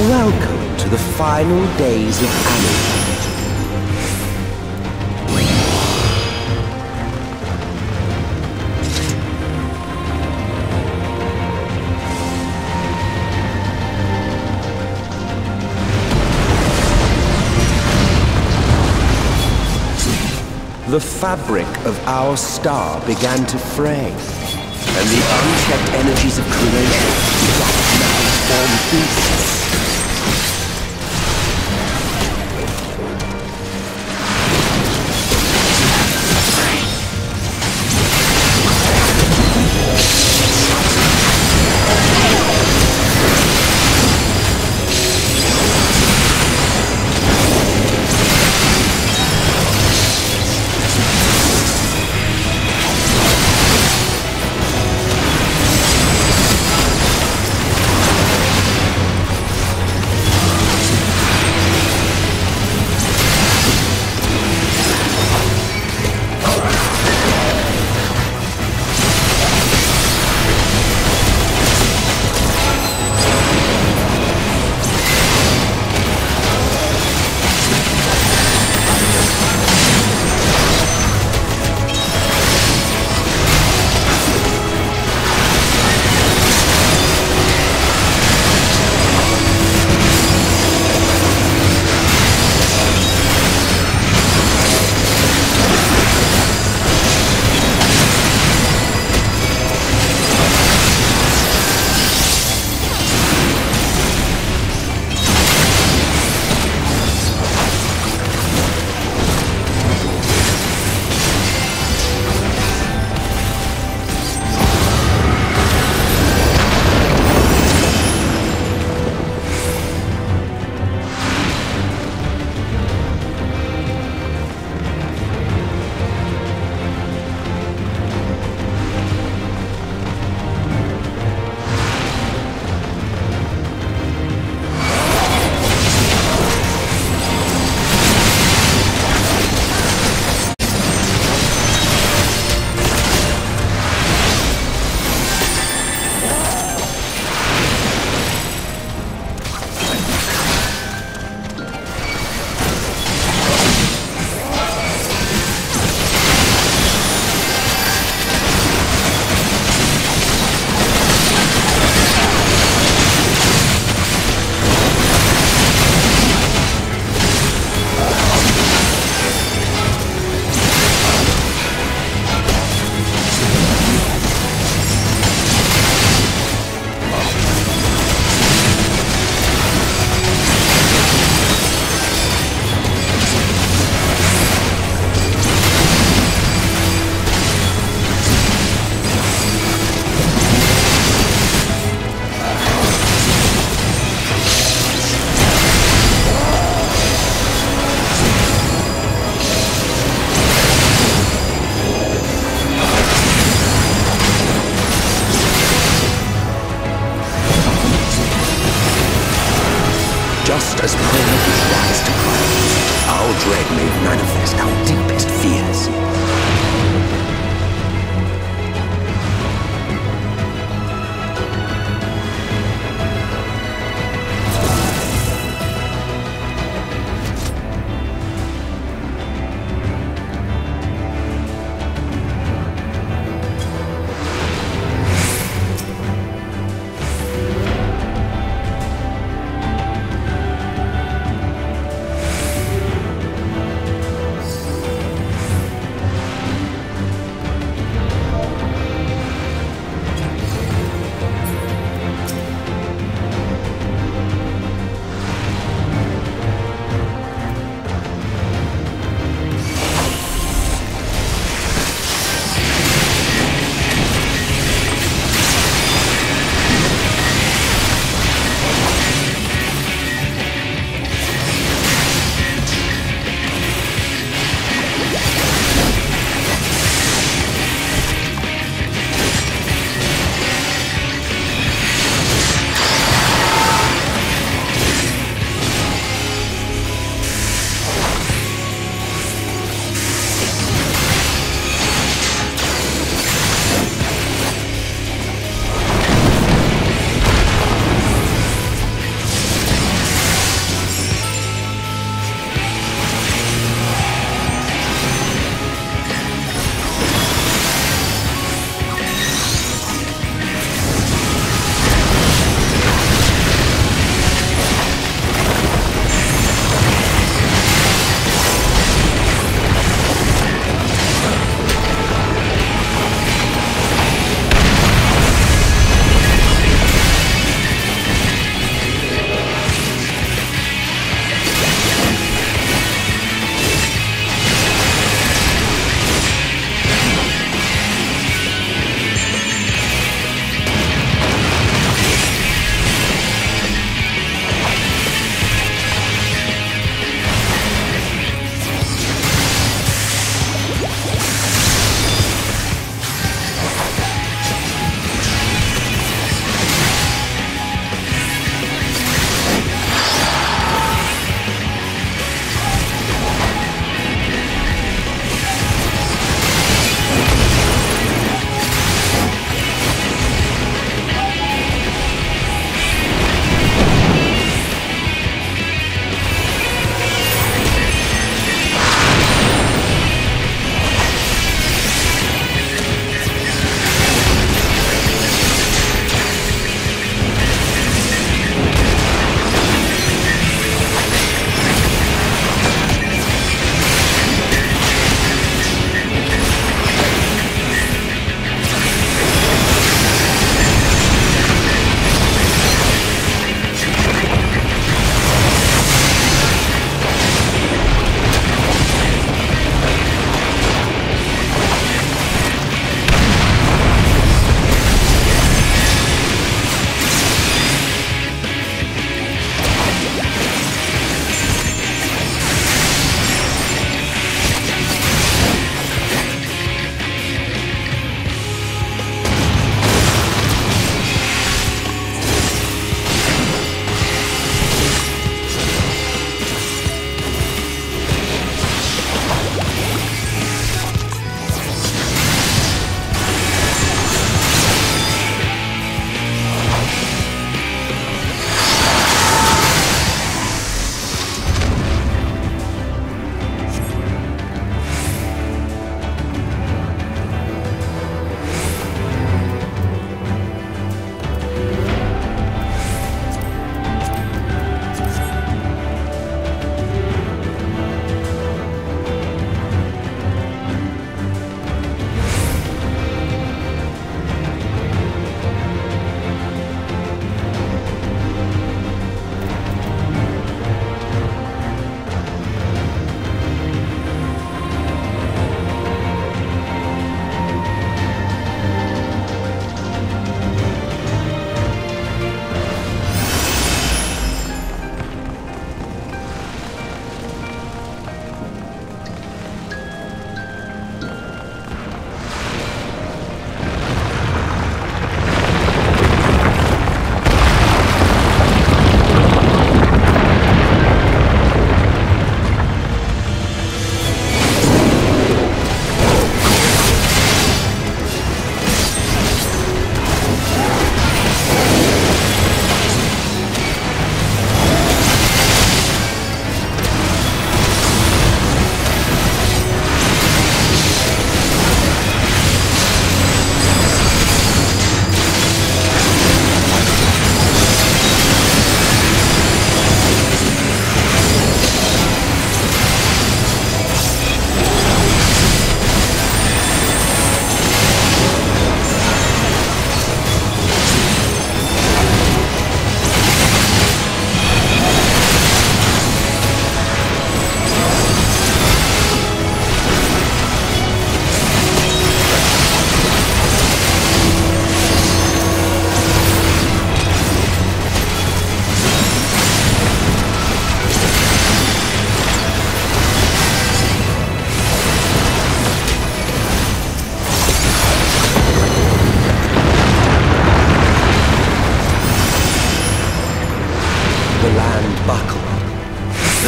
Welcome to the final days of Anunnaki. The fabric of our star began to fray, and the unchecked energies of creation began to malform beasts.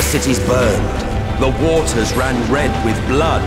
cities burned. The waters ran red with blood.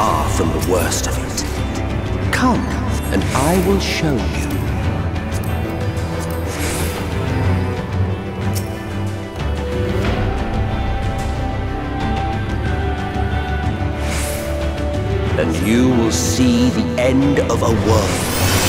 far from the worst of it. Come, and I will show you. And you will see the end of a world.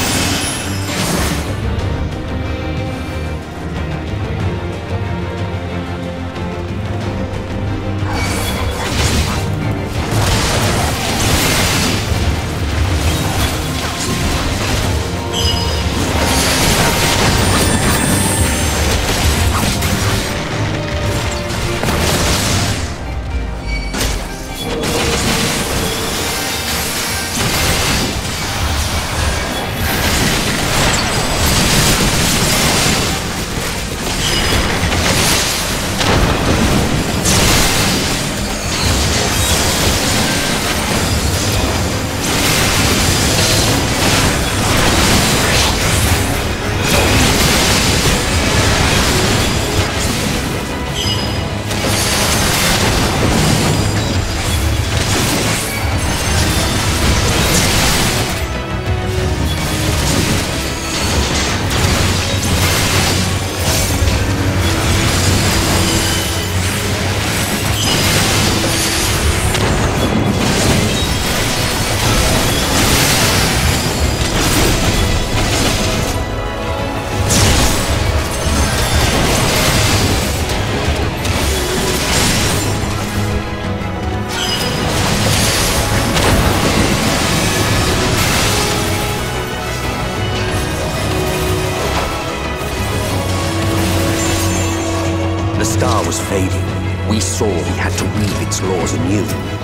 The star was fading. We saw we had to weave its laws anew.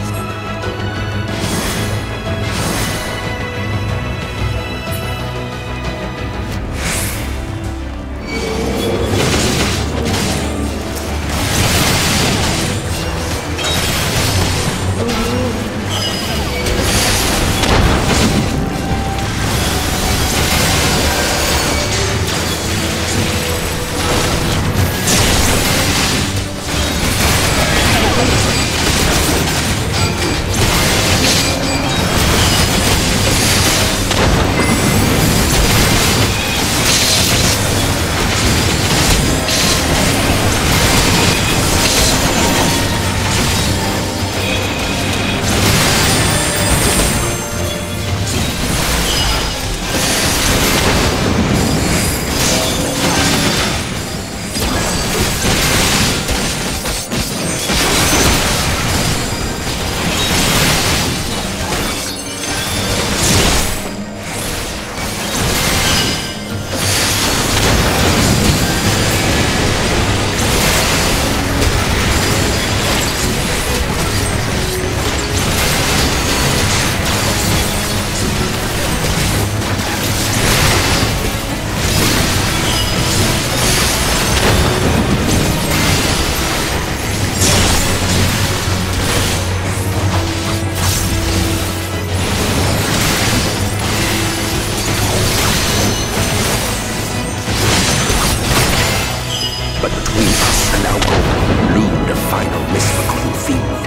But between us and our goal loomed a final misforgotten field.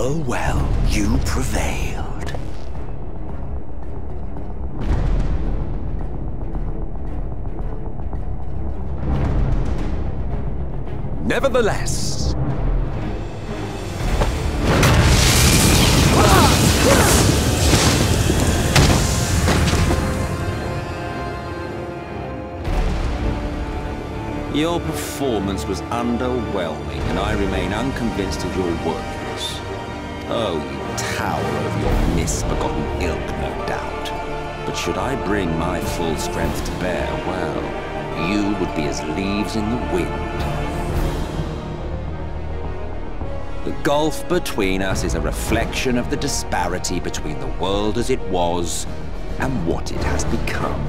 Well, well, you prevailed. Nevertheless, your performance was underwhelming, and I remain unconvinced of your worthiness. Oh, you tower over your misbegotten ilk, no doubt. But should I bring my full strength to bear, well, you would be as leaves in the wind. The gulf between us is a reflection of the disparity between the world as it was and what it has become.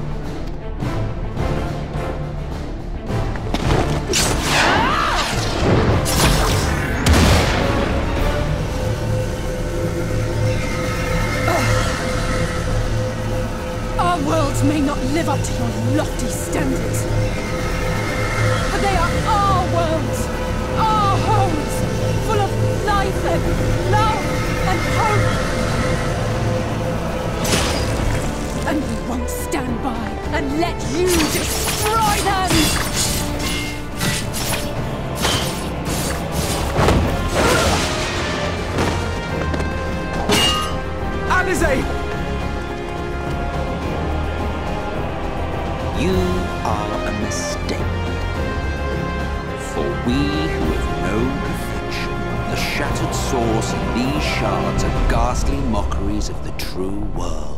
Our worlds may not live up to your lofty standards, but they are our worlds, our homes, full of life and love and hope. And we won't stand by and let you destroy them! Alizé! You are a mistake. For we who have known perfection, the shattered source and these shards are ghastly mockeries of the true world.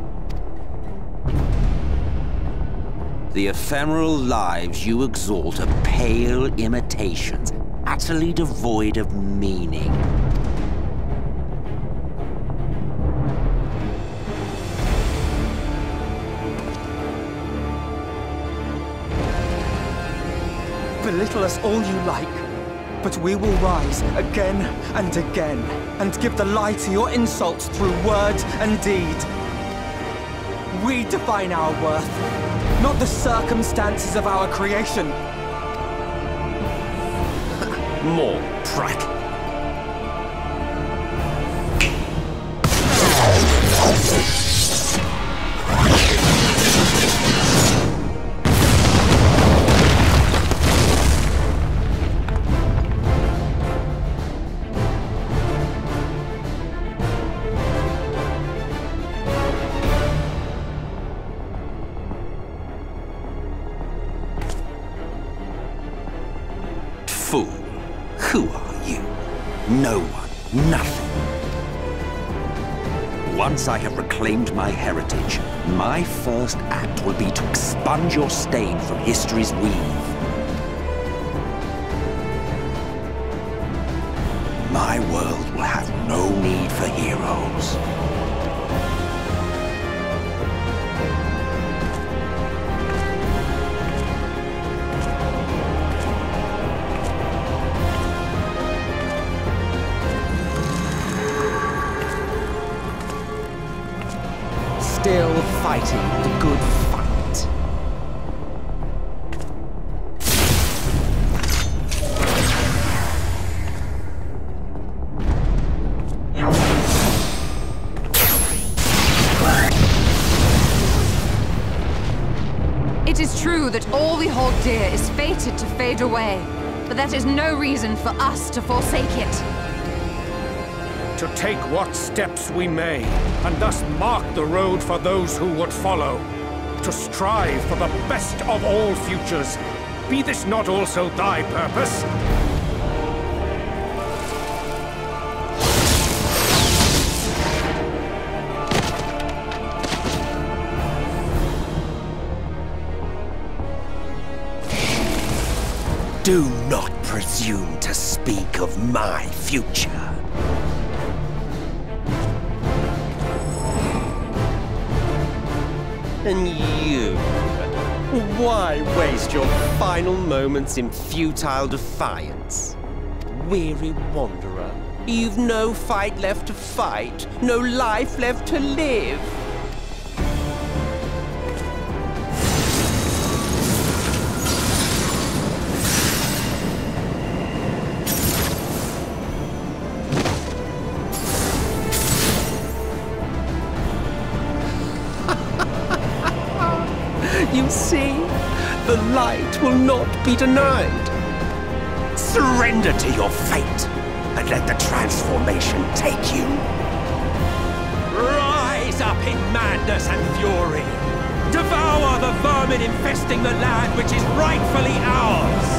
The ephemeral lives you exalt are pale imitations, utterly devoid of meaning. Belittle us all you like, but we will rise again and again, and give the lie to your insults through word and deed. We define our worth, not the circumstances of our creation. More prattle. Fool, who are you? No one, nothing. Once I have reclaimed my heritage, my first act will be to expunge your stain from history's weave. My world will have no need for heroes. Still fighting the good fight. It is true that all we hold dear is fated to fade away, but that is no reason for us to forsake it. To take what steps we may, and thus mark the road for those who would follow. To strive for the best of all futures. Be this not also thy purpose? Do not presume to speak of my future. And you? Why waste your final moments in futile defiance? Weary wanderer, you've no fight left to fight, no life left to live. You see, the light will not be denied. Surrender to your fate, and let the transformation take you. Rise up in madness and fury. Devour the vermin infesting the land which is rightfully ours.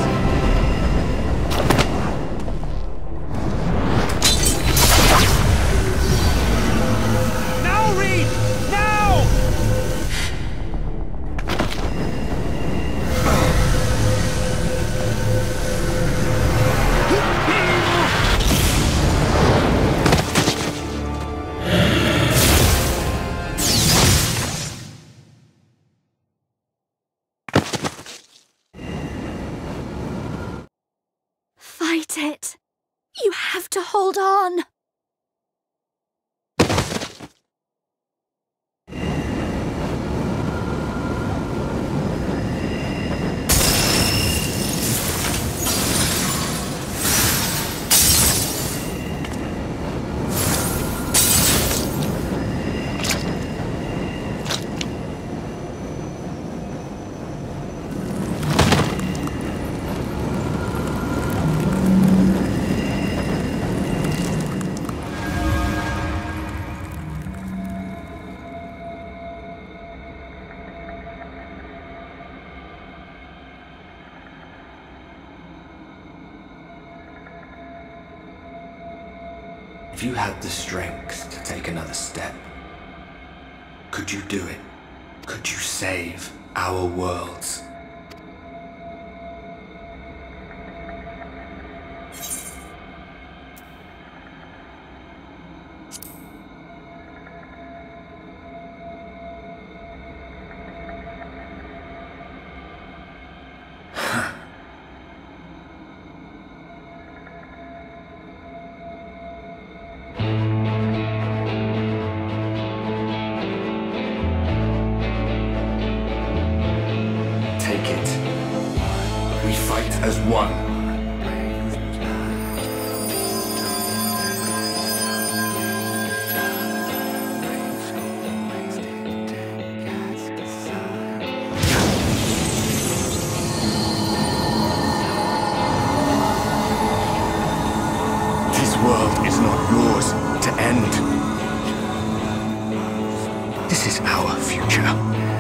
Fight it. You have to hold on. If you had the strength to take another step, could you do it? Could you save our worlds? We fight as one. This world is not yours to end. This is our future.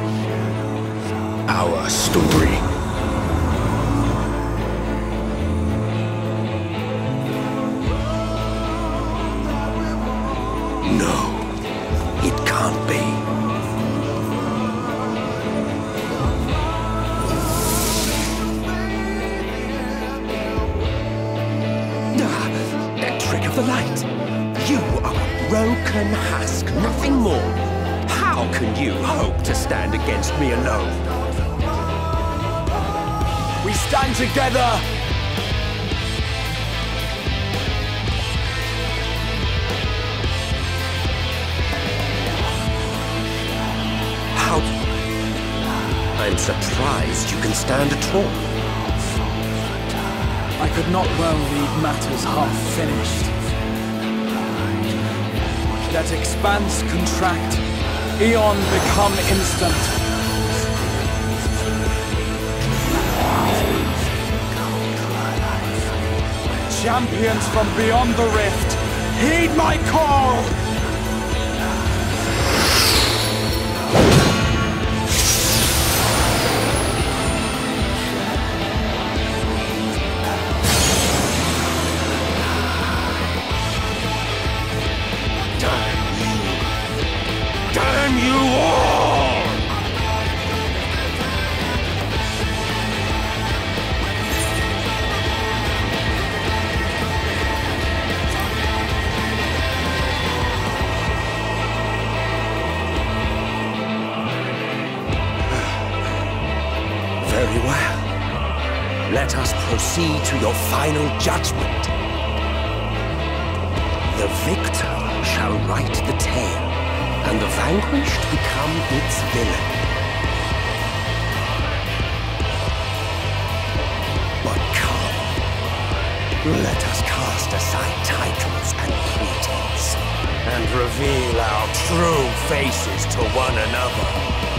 Our story. No, it can't be. That trick of the light. You are a broken husk, nothing more. How can you hope to stand against me alone? We stand together! How? I'm surprised you can stand at all. I could not well leave matters half-finished. Let expanse contract, eon become instant. Champions from beyond the rift, heed my call! Damn you all! Very well. Let us proceed to your final judgment. The victor shall write the tale, and the vanquished become its villain. But come, let us cast aside titles and pretense, and reveal our true faces to one another.